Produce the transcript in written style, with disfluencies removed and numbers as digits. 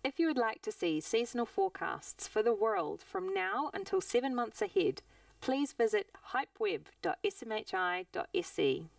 If you would like to see seasonal forecasts for the world from now until 7 months ahead, please visit hypeweb.smhi.se.